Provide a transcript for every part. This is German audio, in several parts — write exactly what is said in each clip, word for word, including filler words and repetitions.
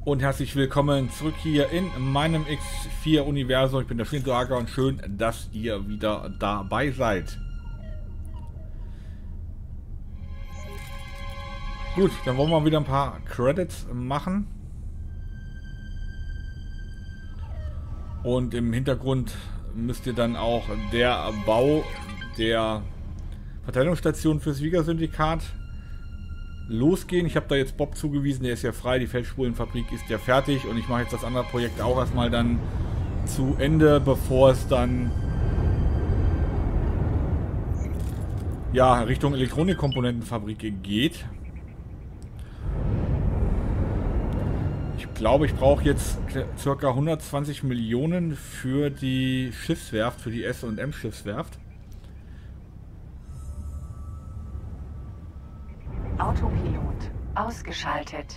Und herzlich willkommen zurück hier in meinem X vier Universum. Ich bin der Schwindrager und schön, dass ihr wieder dabei seid. Gut, dann wollen wir wieder ein paar Credits machen. Und im Hintergrund müsst ihr dann auch der Bau der Verteidigungsstation fürs Viga-Syndikat losgehen. Ich habe da jetzt Bob zugewiesen, der ist ja frei, die Feldspulenfabrik ist ja fertig und ich mache jetzt das andere Projekt auch erstmal dann zu Ende, bevor es dann ja Richtung Elektronikkomponentenfabrik geht. Ich glaube, ich brauche jetzt ca. hundertzwanzig Millionen für die Schiffswerft, für die S und M Schiffswerft. Autopilot ausgeschaltet.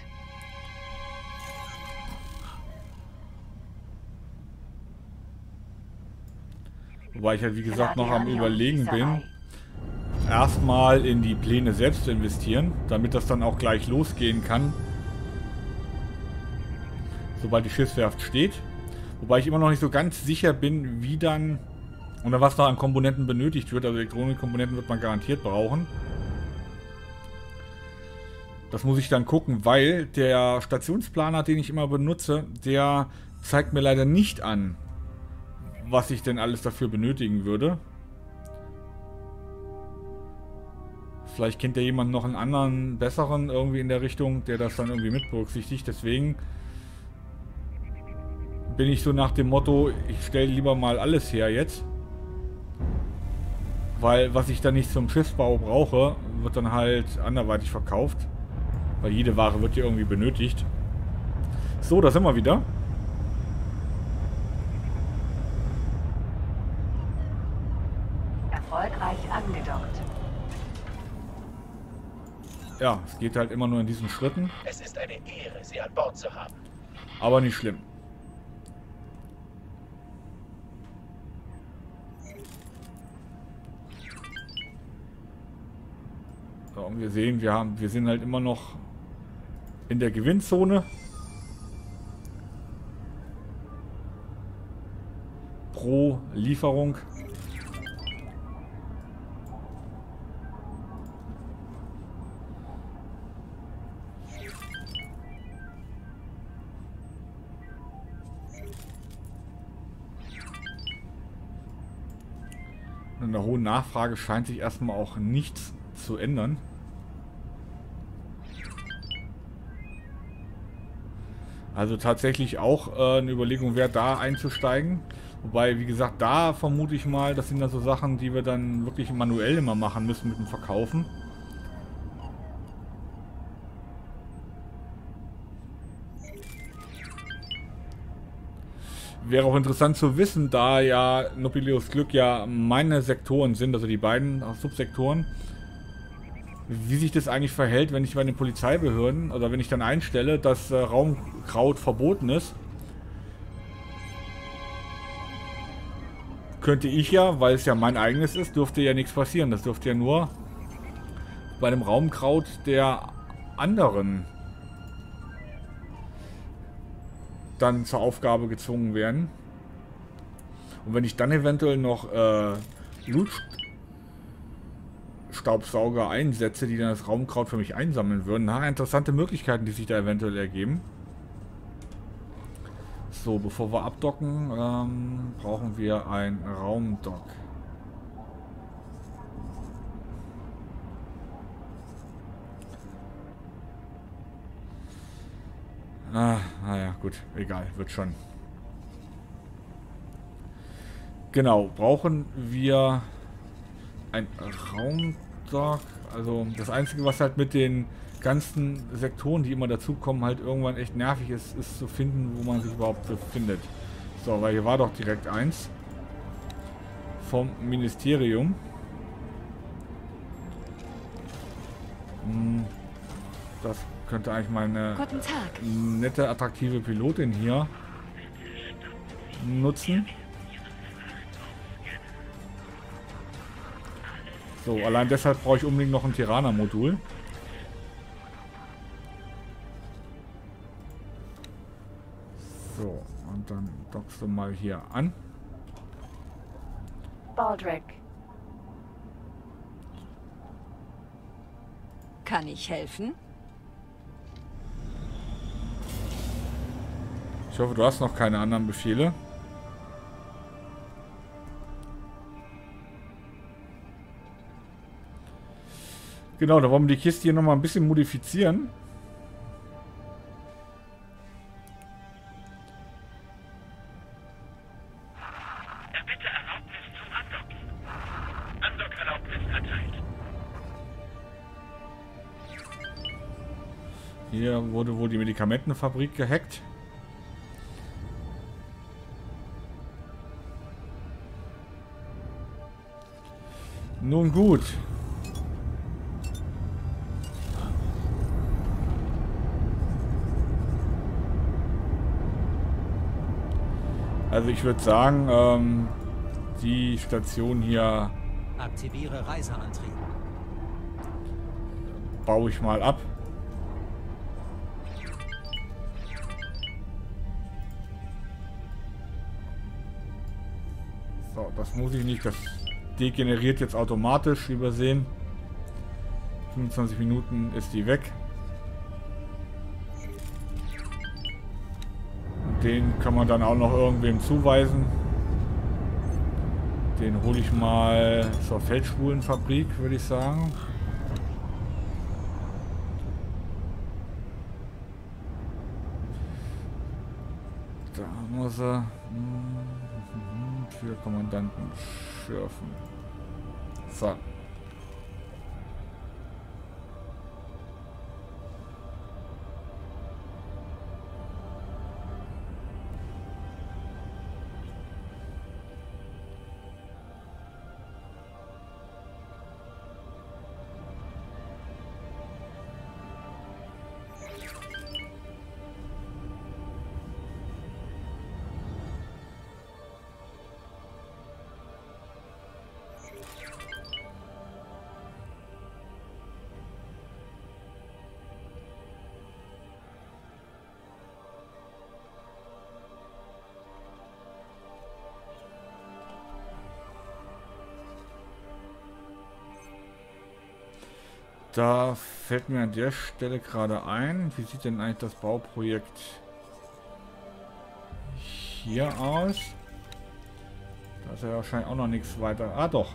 Wobei ich halt wie gesagt noch am Überlegen bin, erstmal in die Pläne selbst zu investieren, damit das dann auch gleich losgehen kann, sobald die Schiffswerft steht. Wobei ich immer noch nicht so ganz sicher bin, wie dann oder was da an Komponenten benötigt wird. Also Elektronikkomponenten wird man garantiert brauchen. Das muss ich dann gucken, weil der Stationsplaner, den ich immer benutze, der zeigt mir leider nicht an, was ich denn alles dafür benötigen würde. Vielleicht kennt ja jemand noch einen anderen, besseren irgendwie in der Richtung, der das dann irgendwie mit berücksichtigt. Deswegen bin ich so nach dem Motto, ich stelle lieber mal alles her jetzt. Weil was ich dann nicht zum Schiffsbau brauche, wird dann halt anderweitig verkauft. Weil jede Ware wird hier irgendwie benötigt. So, da sind wir wieder. Erfolgreich angedockt. Ja, es geht halt immer nur in diesen Schritten. Es ist eine Ehre, Sie an Bord zu haben. Aber nicht schlimm. So, und wir sehen, wir haben, wir sind halt immer noch in der Gewinnzone. Pro Lieferung. In der hohen Nachfrage scheint sich erstmal auch nichts zu ändern. Also tatsächlich auch äh, eine Überlegung wert, da einzusteigen. Wobei, wie gesagt, da vermute ich mal, das sind dann so Sachen, die wir dann wirklich manuell immer machen müssen mit dem Verkaufen. Wäre auch interessant zu wissen, da ja Nobilius Glück ja meine Sektoren sind, also die beiden Subsektoren, wie sich das eigentlich verhält, wenn ich bei den Polizeibehörden oder wenn ich dann einstelle, dass äh, Raumkraut verboten ist. Könnte ich ja, weil es ja mein eigenes ist, dürfte ja nichts passieren. Das dürfte ja nur bei dem Raumkraut der anderen dann zur Aufgabe gezwungen werden. Und wenn ich dann eventuell noch äh, Blutstaubsauger einsetze, die dann das Raumkraut für mich einsammeln würden, na, interessante Möglichkeiten, die sich da eventuell ergeben. So, bevor wir abdocken, ähm, brauchen wir ein Raumdock. Ah, naja, gut, egal, wird schon. Genau, brauchen wir ein Raumdock. Also das Einzige, was halt mit den ganzen Sektoren, die immer dazukommen, halt irgendwann echt nervig ist, ist zu finden, wo man sich überhaupt befindet. So, weil hier war doch direkt eins vom Ministerium. Das könnte eigentlich mal eine nette, attraktive Pilotin hier nutzen. So, allein deshalb brauche ich unbedingt noch ein Tirana-Modul. dockst du mal hier an. Baldrick. Kann ich helfen? Ich hoffe, du hast noch keine anderen Befehle. Genau, da wollen wir die Kiste hier nochmal ein bisschen modifizieren. Erbitte Erlaubnis zum Andocken. Andockerlaubnis erteilt. Hier wurde wohl die Medikamentenfabrik gehackt. Nun gut. Also ich würde sagen, ähm, die Station hier Aktiviere Reiseantrieb. baue ich mal ab. So, das muss ich nicht. Das degeneriert jetzt automatisch, wie wir sehen. fünfundzwanzig Minuten ist die weg. Den kann man dann auch noch irgendwem zuweisen. Den hole ich mal zur Feldspulenfabrik, würde ich sagen. Da muss er für Kommandanten schürfen. So. Da fällt mir an der Stelle gerade ein, wie sieht denn eigentlich das Bauprojekt hier aus? Da ist ja wahrscheinlich auch noch nichts weiter. Ah doch.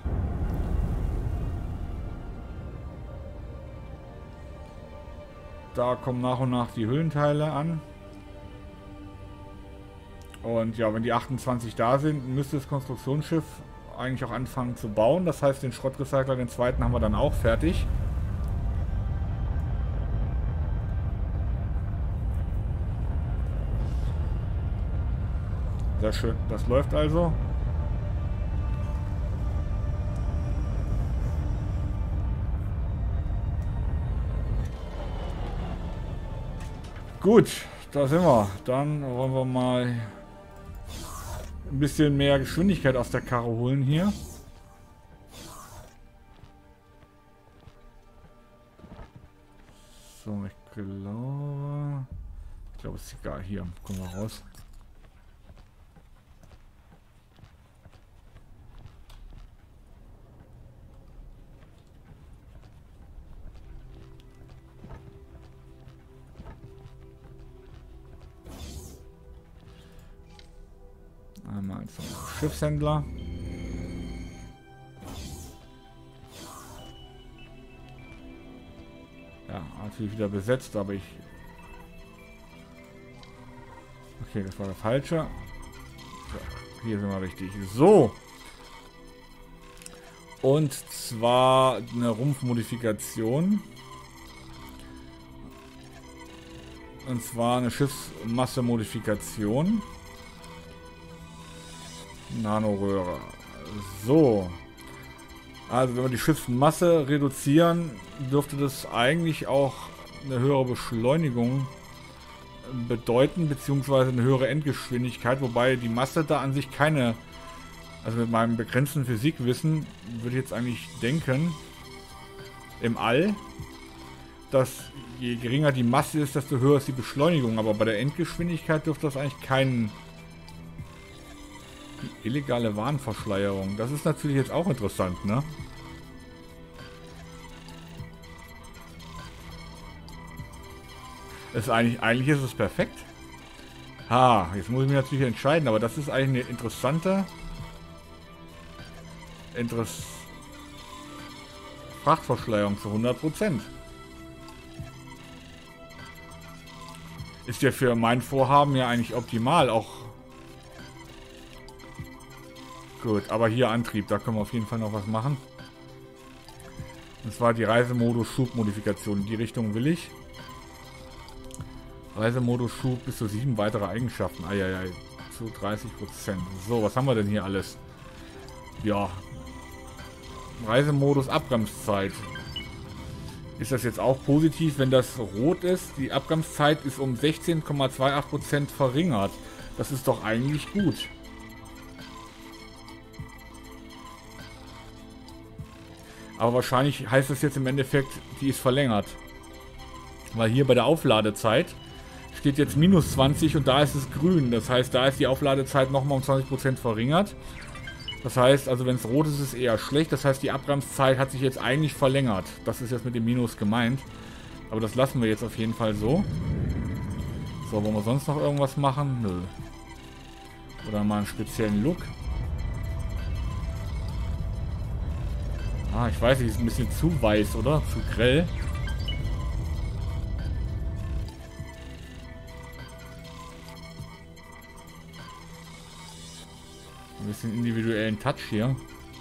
Da kommen nach und nach die Hüllenteile an. Und ja, wenn die achtundzwanzig da sind, müsste das Konstruktionsschiff eigentlich auch anfangen zu bauen. Das heißt, den Schrottrecycler, den zweiten, haben wir dann auch fertig. Sehr schön, das läuft also. Gut, da sind wir. Dann wollen wir mal ein bisschen mehr Geschwindigkeit aus der Karre holen hier. So, ich glaube... Ich glaube, es ist egal. Hier, kommen wir raus. Einmal zum Schiffshändler. Ja, natürlich wieder besetzt, aber ich... Okay, das war der falsche. So, hier sind wir richtig. So. Und zwar eine Rumpfmodifikation. Und zwar eine Schiffsmasse-Modifikation. Nanoröhre. So. Also wenn wir die Schiffsmasse reduzieren, dürfte das eigentlich auch eine höhere Beschleunigung bedeuten, beziehungsweise eine höhere Endgeschwindigkeit, wobei die Masse da an sich keine, also mit meinem begrenzten Physikwissen würde ich jetzt eigentlich denken, im All, dass je geringer die Masse ist, desto höher ist die Beschleunigung, aber bei der Endgeschwindigkeit dürfte das eigentlich keinen Illegale Warenverschleierung. Das ist natürlich jetzt auch interessant, ne? Ist eigentlich, eigentlich ist es perfekt. Ha, jetzt muss ich mich natürlich entscheiden, aber das ist eigentlich eine interessante Interess Frachtverschleierung zu hundert Prozent. Ist ja für mein Vorhaben ja eigentlich optimal, auch gut, aber hier Antrieb, da können wir auf jeden Fall noch was machen. Und zwar die Reisemodus-Schub-Modifikation. In die Richtung will ich. Reisemodus-Schub bis zu sieben weitere Eigenschaften. Eieiei, zu dreißig Prozent. So, was haben wir denn hier alles? Ja. Reisemodus Abbremszeit. Ist das jetzt auch positiv, wenn das rot ist? Die Abbremszeit ist um sechzehn Komma achtundzwanzig Prozent verringert. Das ist doch eigentlich gut. Aber wahrscheinlich heißt das jetzt im Endeffekt, die ist verlängert. Weil hier bei der Aufladezeit steht jetzt minus zwanzig und da ist es grün. Das heißt, da ist die Aufladezeit nochmal um zwanzig Prozent verringert. Das heißt, also wenn es rot ist, ist es eher schlecht. Das heißt, die Abbremszeit hat sich jetzt eigentlich verlängert. Das ist jetzt mit dem Minus gemeint. Aber das lassen wir jetzt auf jeden Fall so. So, wollen wir sonst noch irgendwas machen? Nö. Oder mal einen speziellen Look. Ah, ich weiß nicht, ist ein bisschen zu weiß, oder? Zu grell. Ein bisschen individuellen Touch hier.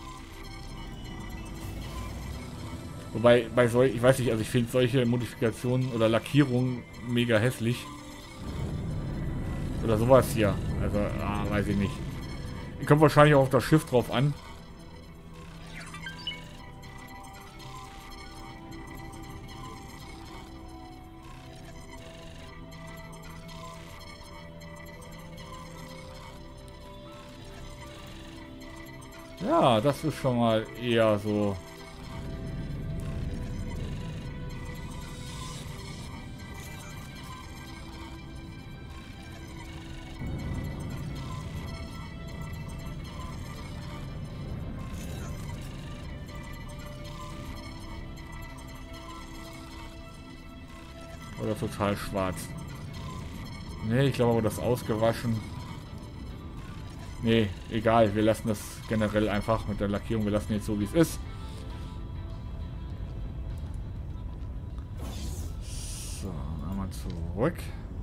Wobei, bei solch, ich weiß nicht, also ich finde solche Modifikationen oder Lackierungen mega hässlich. Oder sowas hier. Also, ah, weiß ich nicht. Kommt wahrscheinlich auch auf das Schiff drauf an. Ja, das ist schon mal eher so. Oder total schwarz. Ne, ich glaube aber das ausgewaschen. Nee, egal, wir lassen das generell einfach mit der Lackierung, wir lassen jetzt so wie es ist. So, einmal zurück.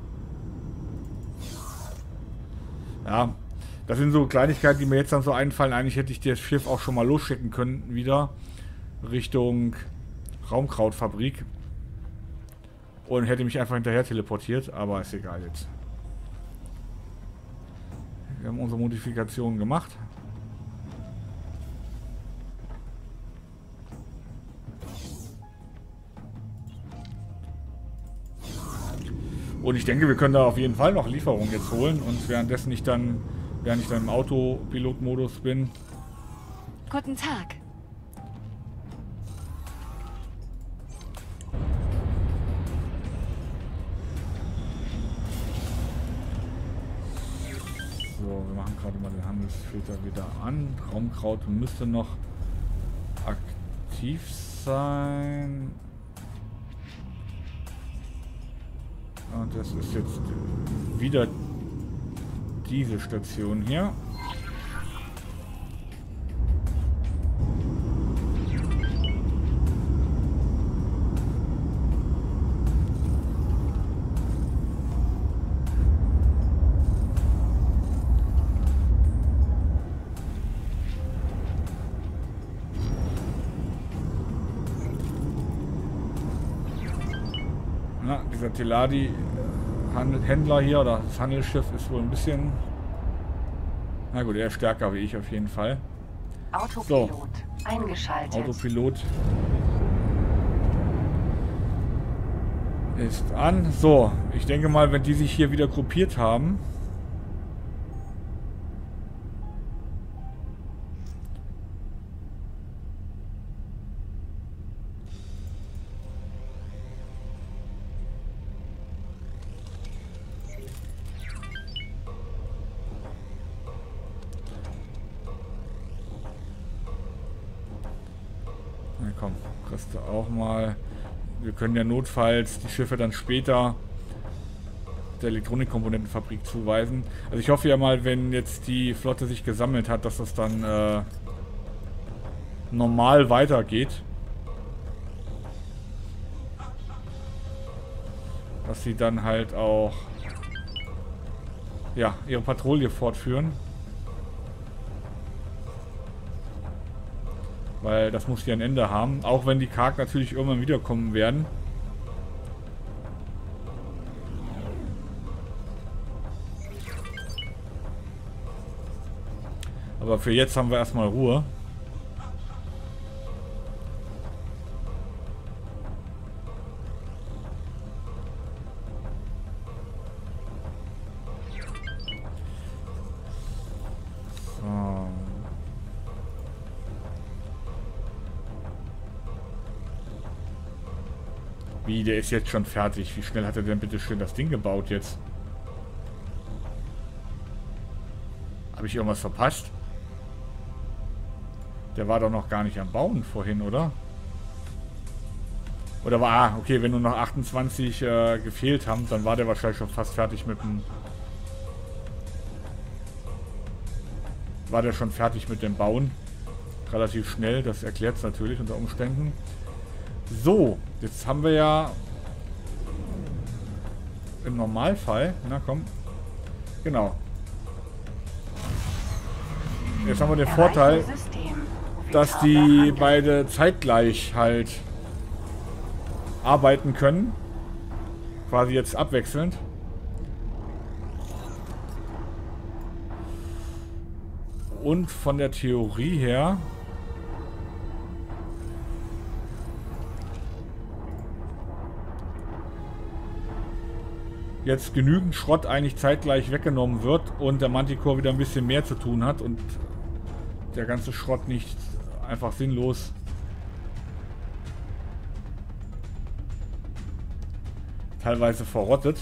Ja, das sind so Kleinigkeiten, die mir jetzt dann so einfallen. Eigentlich hätte ich das Schiff auch schon mal losschicken können, wieder Richtung Raumkrautfabrik. Und hätte mich einfach hinterher teleportiert, aber ist egal jetzt. Wir haben unsere Modifikationen gemacht. Und ich denke, wir können da auf jeden Fall noch Lieferungen jetzt holen. Und währenddessen ich dann, während ich dann im Autopilot-Modus bin. Guten Tag. So, wir machen gerade mal den Handelsfilter wieder an. Raumkraut müsste noch aktiv sein. Und das ist jetzt wieder diese Station hier. Na, dieser Teladi Händler hier, oder das Handelsschiff ist wohl ein bisschen... Na gut, er ist stärker wie ich auf jeden Fall. Autopilot So. eingeschaltet. Autopilot ist an. So, ich denke mal, wenn die sich hier wieder gruppiert haben... komm, kriegst du auch mal. Wir können ja notfalls die Schiffe dann später der Elektronikkomponentenfabrik zuweisen. Also ich hoffe ja mal, wenn jetzt die Flotte sich gesammelt hat, dass das dann äh, normal weitergeht. Dass sie dann halt auch ja, ihre Patrouille fortführen. Weil das muss ja ein Ende haben. Auch wenn die Karg natürlich irgendwann wiederkommen werden. Aber für jetzt haben wir erstmal Ruhe. So. Wie, der ist jetzt schon fertig. Wie schnell hat er denn bitte schön das Ding gebaut jetzt? Habe ich irgendwas verpasst? Der war doch noch gar nicht am Bauen vorhin, oder? Oder war, ah, okay, wenn nur noch achtundzwanzig äh, gefehlt haben, dann war der wahrscheinlich schon fast fertig mit dem... War der schon fertig mit dem Bauen. Relativ schnell, das erklärt es natürlich unter Umständen. So, jetzt haben wir ja im Normalfall, na komm, genau. Jetzt haben wir den Vorteil, dass die beide zeitgleich halt arbeiten können. Quasi jetzt abwechselnd. Und von der Theorie her jetzt genügend Schrott eigentlich zeitgleich weggenommen wird und der Manticore wieder ein bisschen mehr zu tun hat und der ganze Schrott nicht einfach sinnlos teilweise verrottet.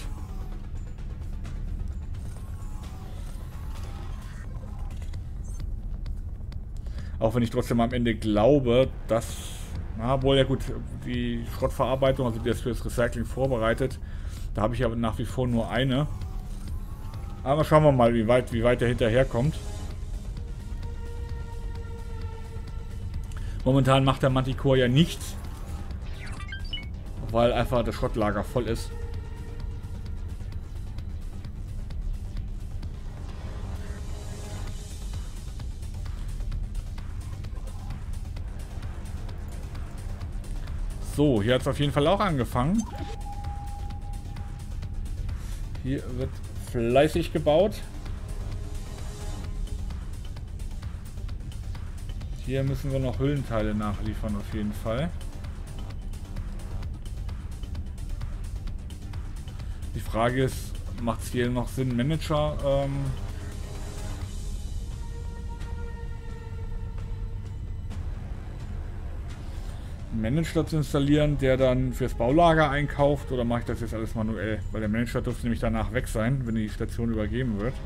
Auch wenn ich trotzdem am Ende glaube, dass, na wohl ja gut, die Schrottverarbeitung, also die ist für das Recycling vorbereitet, da habe ich aber nach wie vor nur eine. Aber schauen wir mal, wie weit, wie weit der hinterherkommt. Momentan macht der Manticore ja nichts, weil einfach das Schrottlager voll ist. So, hier hat es auf jeden Fall auch angefangen. Hier wird fleißig gebaut. Hier müssen wir noch Hüllenteile nachliefern auf jeden Fall. Die Frage ist, macht es hier noch Sinn, Manager ähm, Manager zu installieren, der dann fürs Baulager einkauft, oder mache ich das jetzt alles manuell? Weil der Manager dürfte nämlich danach weg sein, wenn die Station übergeben wird.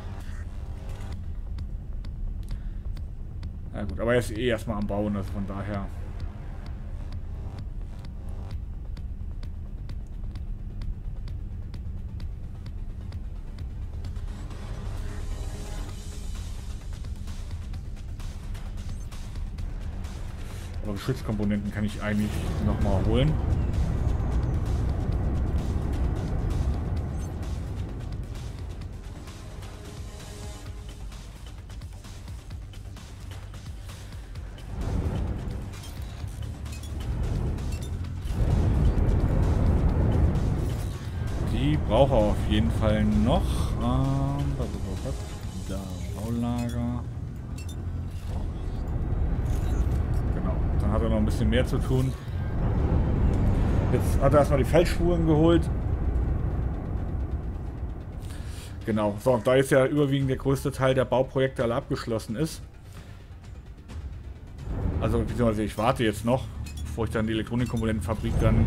Na gut, aber er ist eh erstmal am Bauen, also von daher. Aber Geschützkomponenten kann ich eigentlich nochmal holen. Die brauche ich auf jeden Fall noch. Ähm, da, Baulager. Hat er noch ein bisschen mehr zu tun. Jetzt hat er erstmal die Feldspuren geholt. Genau. So, da jetzt ja überwiegend der größte Teil der Bauprojekte alle abgeschlossen ist. Also, beziehungsweise ich warte jetzt noch, bevor ich dann die Elektronikkomponentenfabrik dann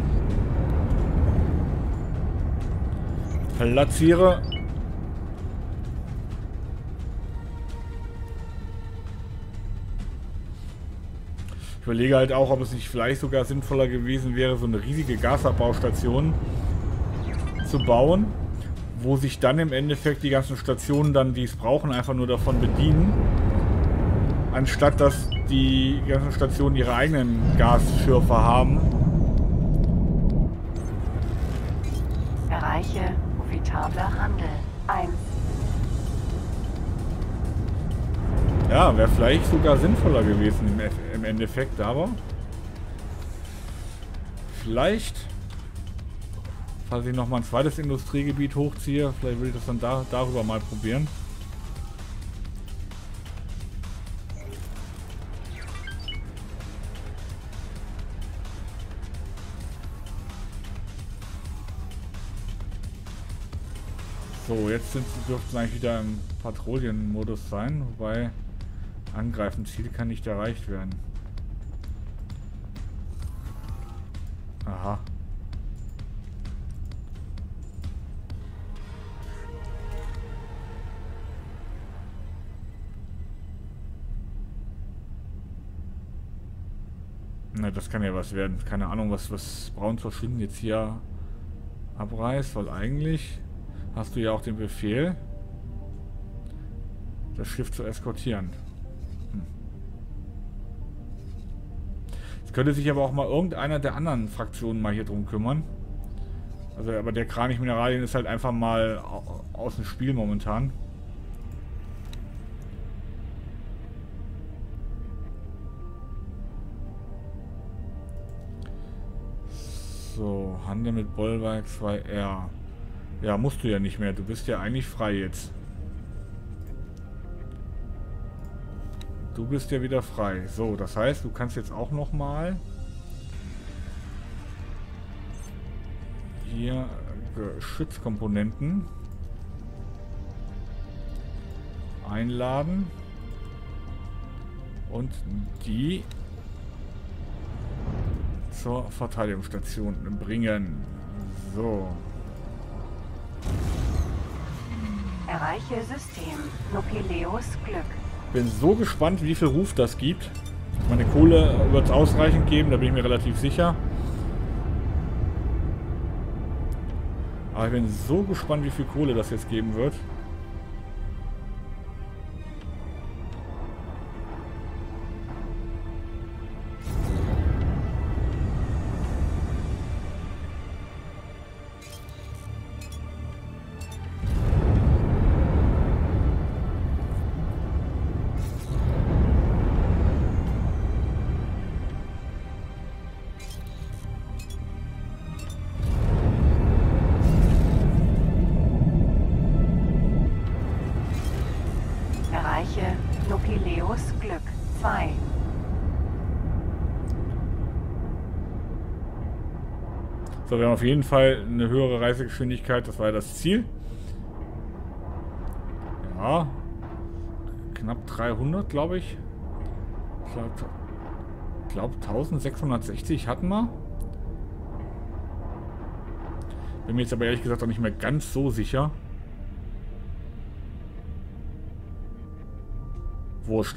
platziere. Ich überlege halt auch, ob es nicht vielleicht sogar sinnvoller gewesen wäre, so eine riesige Gasabbau-Station zu bauen, wo sich dann im Endeffekt die ganzen Stationen dann, die es brauchen, einfach nur davon bedienen, anstatt dass die ganzen Stationen ihre eigenen Gasschürfer haben. Erreiche profitabler Handel. eins. Ja, wäre vielleicht sogar sinnvoller gewesen im, im Endeffekt, aber vielleicht, falls ich nochmal ein zweites Industriegebiet hochziehe, vielleicht will ich das dann da, darüber mal probieren. So, jetzt sind, dürften sie eigentlich wieder im Patrouillenmodus sein, wobei Angreifen, Ziel kann nicht erreicht werden. Aha. Na, das kann ja was werden. Keine Ahnung, was, was Braun verschwinden jetzt hier abreißt, weil eigentlich hast du ja auch den Befehl, das Schiff zu eskortieren. Hm. Es könnte sich aber auch mal irgendeiner der anderen Fraktionen mal hier drum kümmern. Also, aber der Kranich Mineralien ist halt einfach mal aus dem Spiel momentan. So, Handel mit Bollwerk zwei R. Ja, musst du ja nicht mehr. Du bist ja eigentlich frei jetzt. Du bist ja wieder frei. So, das heißt, du kannst jetzt auch noch mal hier Geschützkomponenten einladen und die zur Verteidigungsstation bringen. So. Erreiche System. Nukleus Glück. Bin so gespannt, wie viel Ruf das gibt. Meine Kohle wird es ausreichend geben, da bin ich mir relativ sicher. Aber ich bin so gespannt, wie viel Kohle das jetzt geben wird. Nukleus Glück zwei. So, wir haben auf jeden Fall eine höhere Reisegeschwindigkeit, das war ja das Ziel. Ja, knapp dreihundert, glaube ich. Ich glaube, glaub, eintausendsechshundertsechzig hatten wir. Bin mir jetzt aber ehrlich gesagt auch nicht mehr ganz so sicher. Wurscht.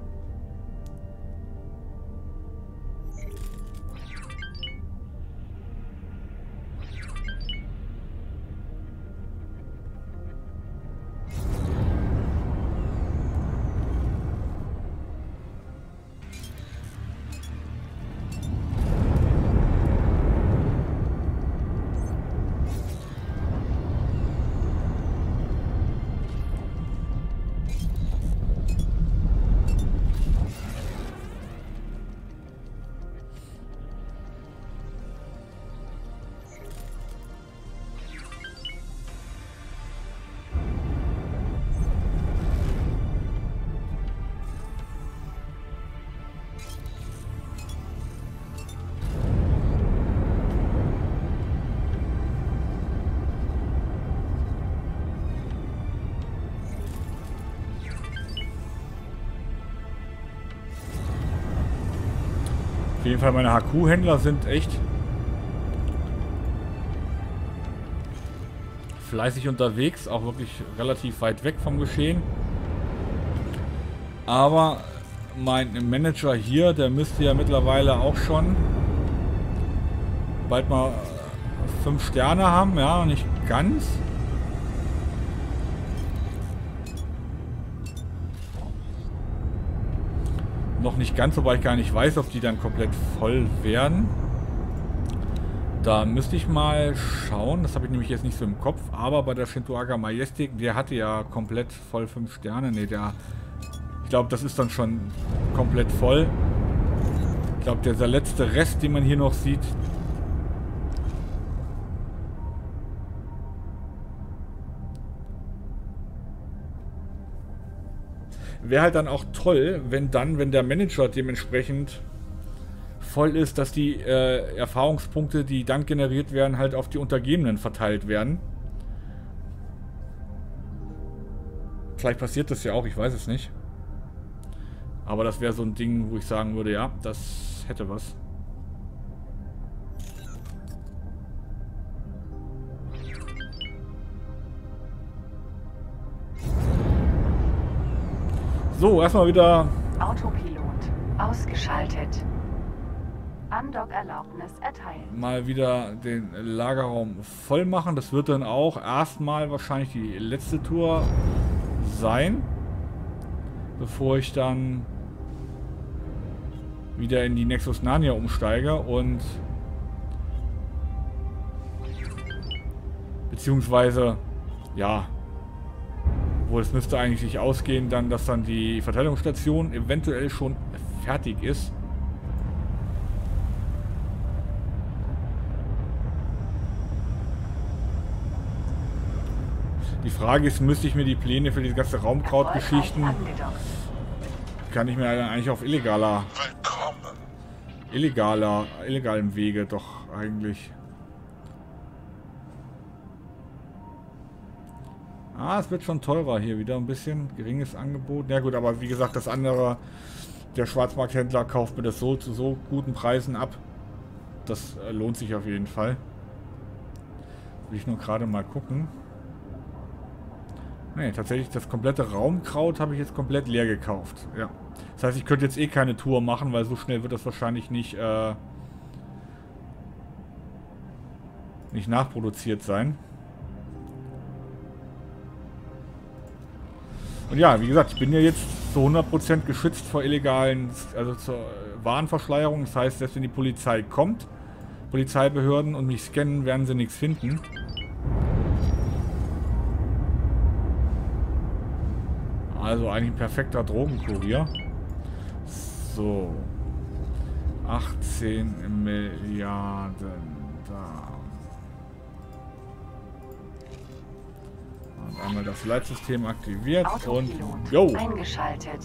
Auf jeden Fall, meine H Q-Händler sind echt fleißig unterwegs, auch wirklich relativ weit weg vom Geschehen. Aber mein Manager hier, der müsste ja mittlerweile auch schon bald mal fünf Sterne haben, ja, nicht ganz. Noch nicht ganz, wobei ich gar nicht weiß, ob die dann komplett voll werden. Da müsste ich mal schauen, das habe ich nämlich jetzt nicht so im Kopf, aber bei der Shintoaga Majestic, der hatte ja komplett voll fünf Sterne. Ne, der, ich glaube, das ist dann schon komplett voll. Ich glaube, dieser letzte Rest, den man hier noch sieht, wäre halt dann auch toll, wenn dann, wenn der Manager dementsprechend voll ist, dass die äh, Erfahrungspunkte, die dann generiert werden, halt auf die Untergebenen verteilt werden. Vielleicht passiert das ja auch, ich weiß es nicht. Aber das wäre so ein Ding, wo ich sagen würde, ja, das hätte was. So, erstmal wieder... Autopilot ausgeschaltet. Andock-Erlaubnis erteilt. Mal wieder den Lagerraum voll machen. Das wird dann auch erstmal wahrscheinlich die letzte Tour sein. Bevor ich dann wieder in die Nexus Narnia umsteige und... Beziehungsweise, ja... Wo es müsste eigentlich nicht ausgehen, dann, dass dann die Verteidigungsstation eventuell schon fertig ist. Die Frage ist, müsste ich mir die Pläne für die ganze Raumkraut-Geschichten, kann ich mir eigentlich auf illegaler, illegaler, illegalem Wege doch eigentlich... Ah, es wird schon teurer hier wieder, ein bisschen geringes Angebot. Ja gut, aber wie gesagt, das andere, der Schwarzmarkthändler kauft mir das so zu so guten Preisen ab. Das äh, lohnt sich auf jeden Fall. Will ich nur gerade mal gucken. Ne, tatsächlich das komplette Raumkraut habe ich jetzt komplett leer gekauft. Ja. Das heißt, ich könnte jetzt eh keine Tour machen, weil so schnell wird das wahrscheinlich nicht, äh, nicht nachproduziert sein. Und ja, wie gesagt, ich bin ja jetzt zu hundert Prozent geschützt vor illegalen, also zur Warenverschleierung. Das heißt, selbst wenn die Polizei kommt, Polizeibehörden und mich scannen, werden sie nichts finden. Also eigentlich ein perfekter Drogenkurier. So. achtzehn Milliarden da. Und einmal das Leitsystem aktiviert und go! Eingeschaltet.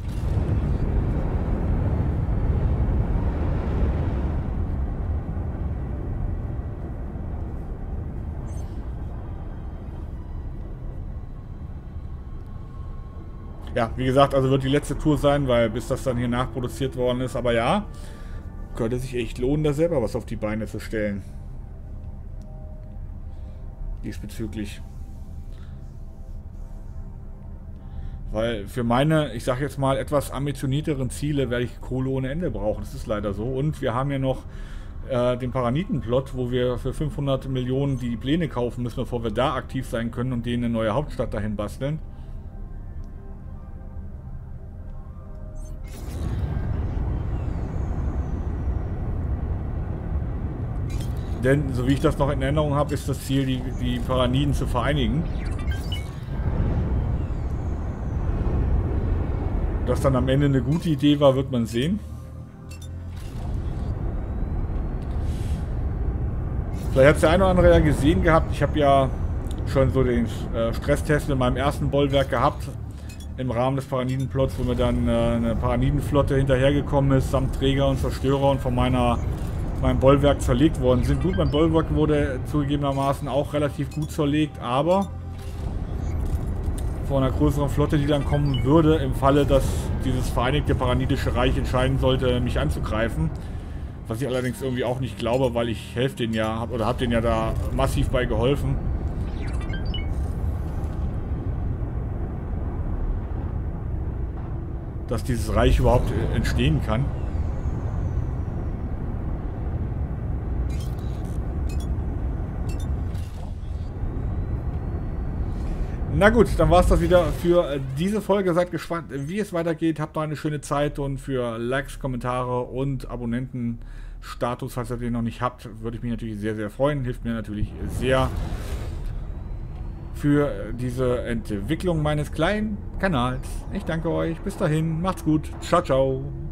Ja, wie gesagt, also wird die letzte Tour sein, weil bis das dann hier nachproduziert worden ist. Aber ja, könnte sich echt lohnen, da selber was auf die Beine zu stellen. Diesbezüglich. Weil für meine, ich sag jetzt mal, etwas ambitionierteren Ziele werde ich Kohle ohne Ende brauchen. Das ist leider so. Und wir haben ja noch äh, den Paraniten-Plot, wo wir für fünfhundert Millionen die Pläne kaufen müssen, bevor wir da aktiv sein können und denen eine neue Hauptstadt dahin basteln. Denn, so wie ich das noch in Erinnerung habe, ist das Ziel, die, die Paraniden zu vereinigen. Dass dann am Ende eine gute Idee war, wird man sehen. Vielleicht hat es der eine oder andere ja gesehen gehabt. Ich habe ja schon so den äh, Stresstest in meinem ersten Bollwerk gehabt. Im Rahmen des Paraniden-Plots, wo mir dann äh, eine Paranidenflotte hinterhergekommen ist, samt Träger und Zerstörer und von meiner, meinem Bollwerk zerlegt worden sind. Gut, mein Bollwerk wurde zugegebenermaßen auch relativ gut zerlegt, aber von einer größeren Flotte, die dann kommen würde, im Falle, dass dieses Vereinigte Paranidische Reich entscheiden sollte, mich anzugreifen. Was ich allerdings irgendwie auch nicht glaube, weil ich helfe denen ja, oder habe denen ja da massiv bei geholfen. dass dieses Reich überhaupt äh, entstehen kann. Na gut, dann war es das wieder für diese Folge. Seid gespannt, wie es weitergeht. Habt noch eine schöne Zeit und für Likes, Kommentare und Abonnentenstatus, falls ihr den noch nicht habt, würde ich mich natürlich sehr, sehr freuen. Hilft mir natürlich sehr für diese Entwicklung meines kleinen Kanals. Ich danke euch. Bis dahin. Macht's gut. Ciao, ciao.